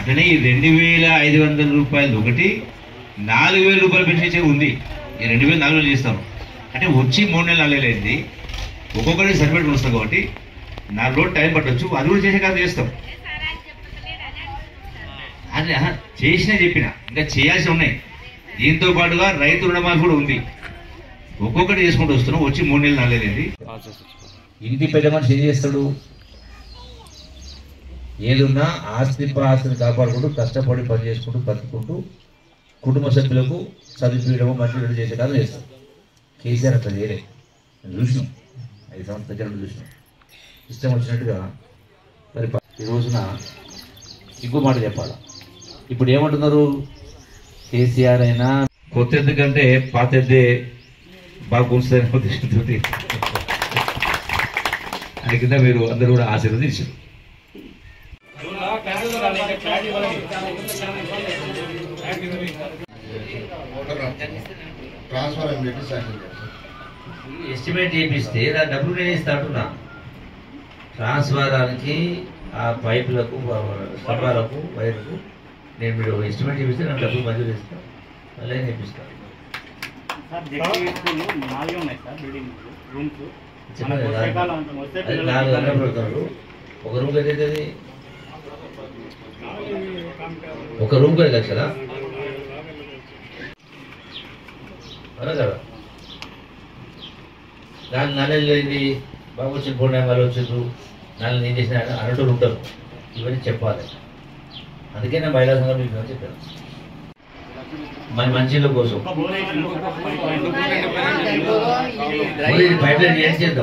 అట్లనే ఈ 2500 రూపాయలు ఒకటి 4000 రూపాయలు పెన్షన్ ఉంది. ఈ 2000 4000 చేస్తాం అంటే వచ్చి 3 నెలలు 4 నెలలు అయింది. ఒక్కొక్కరికి సర్టిఫికేట్ వస్తాం కాబట్టి 4 రోజులు టైం పట్టవచ్చు. అది కూడా చేసే కాదు చేస్తాం. అది చేసినా చెప్పిన ఇంకా చేయాల్సి ఉన్నాయి. దీంతో పాటుగా రైతు రుణమాఫీ కూడా ఉంది. ఒక్కొక్కటి చేసుకుంటూ వస్తున్నాం. వచ్చి 3 నెలలు 4 నెలలు అయింది. ఇంటి పెద్ద మనిషి ఏం చేస్తాడు? ఏదున్నా ఆస్తిని కాపాడుకుంటూ కష్టపడి పని చేసుకుంటూ బతుకుంటూ కుటుంబ సభ్యులకు చదివించడం మంచి చేసే కాదు చేస్తాం. కేసీఆర్ అట్లా చేయలేదు. చూసినాం 5 సంవత్సరాల దగ్గర చూసినాం. ఇష్టం వచ్చినట్టుగా మరి ఈ రోజున ఇంకో మాట చెప్పాలి. ఇప్పుడు ఏమంటున్నారు? కేసీఆర్ అయినా కొత్త ఎద్దు కంటే పాత ఎద్దే బాగా గుంచుతారని ఉద్దేశంతో అది కింద మీరు అందరూ కూడా ఆశీర్వదించారు. ఎస్టిమేట్ చేపిస్తే దాని డబ్బులు నేను ఇస్తాంటున్నా. ట్రాన్స్ఫారానికి ఆ పైపులకు స్తంభాలకు వైర్లకు నేను మీరు ఎస్టిమేట్ చేపిస్తే నాకు డబ్బులు మంజూరు ఇస్తాను. అలా చేపిస్తాను. చెప్పాను కదా, అది 4 గంటలు పెడతారు. ఒక రూమ్ అయితే అది ఒక రూమ్ 10 లక్షలా? అవునా కదా? దాని 4 నెలలు అయింది. బాగా వచ్చిన పూర్ణాంగాలు వచ్చిండ్రు 4 నెలలు ఏం చేసిన అన్నట్టు ఉంటారు. ఇవన్నీ చెప్పాలి. అందుకే నేను మహిళా సంఘం మీకు చెప్పాను. మన మంచిల కోసం పైప్ లైన్ ఏం చేద్దాం.